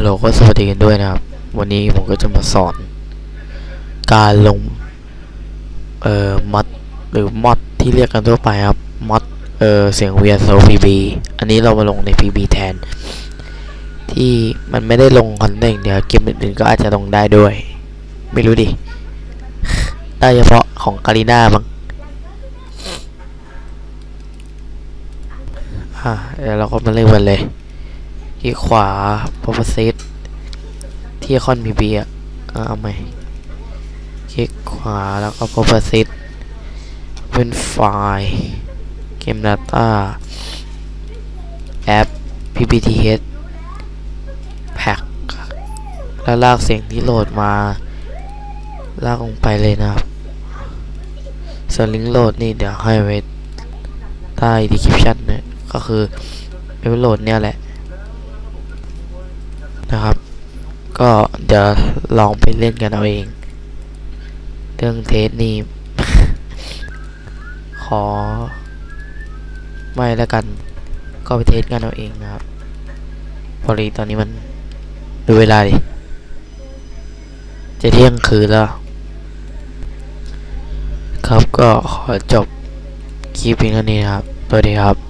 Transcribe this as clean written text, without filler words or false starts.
ลก็สวัสดีกันด้วยนะครับวันนี้ผมก็จะมาสอนการลงมัดหรือมอดที่เรียกกันทั่วไปครับมอดเสียง VSO PB อันนี้เรามาลงใน PB แทนที่มันไม่ได้ลงคอนเทนต์เดียวเกมอื่นๆก็อาจจะลงได้ด้วยไม่รู้ดิได้เฉพาะของกาลิน่ามั้งเดี๋ยวเราก็มาเล่นกันเลยที่ขวา Properties ที่คอน PB เอาไหมคลิกขวาแล้วก็ Properties เป็นไฟล์เกม Data แอป PPTH Pack แล้วลากเสียงที่โหลดมาลากลงไปเลยนะครับส่วนลิงก์โหลดนี่เดี๋ยวให้ไว้ใต้ description เนี่ยก็คือเป็นโหลดเนี่ยแหละนะครับก็เดี๋ยวลองไปเล่นกันเอาเองเรื่องเทสนี่ ขอไม่แล้วกันก็ไปเทสกันเอาเองนะครับพอดีตอนนี้มันดูเวลาดิจะเที่ยงคืนแล้วครับก็ขอจบคลิปเพียงเท่านี้นะครับสวัสดีครับ